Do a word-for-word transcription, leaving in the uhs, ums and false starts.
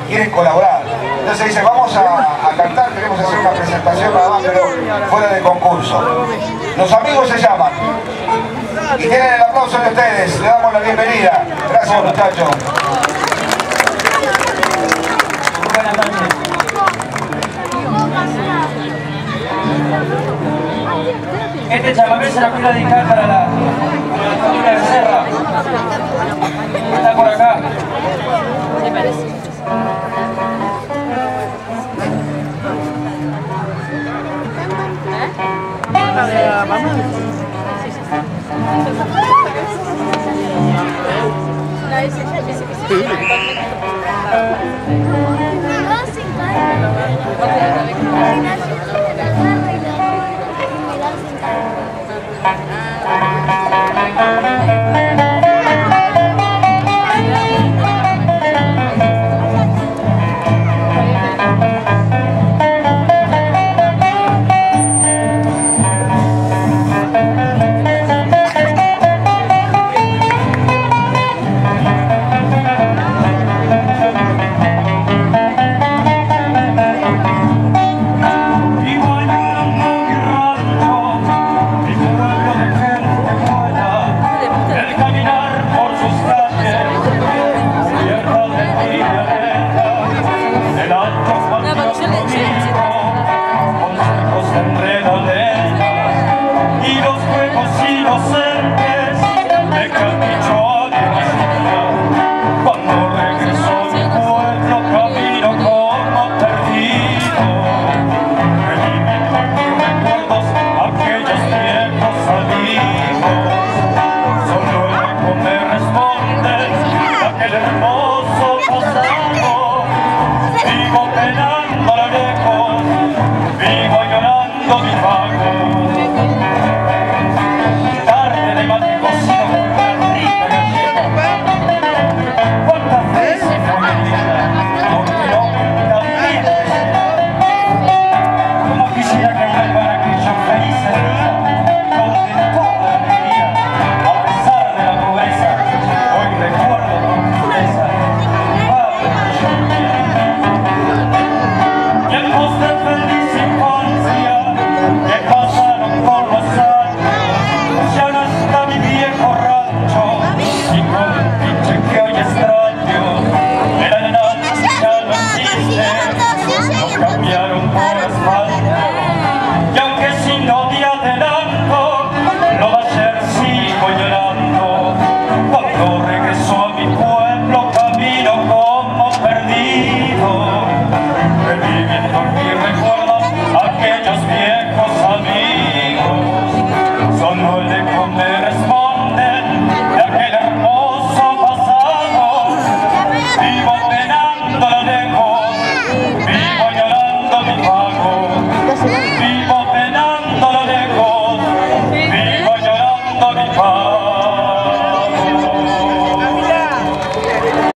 quieren colaborar. Entonces dice, vamos a, a cantar, queremos hacer una presentación nada más, pero fuera de concurso. Los amigos se llaman. Y tienen el aplauso de ustedes. Le damos la bienvenida. Gracias, muchachos. Buenas noches. Este chamamé se la quiero dedicar para la, para la familia de Serra. Está por acá. ¿Te parece? Ah.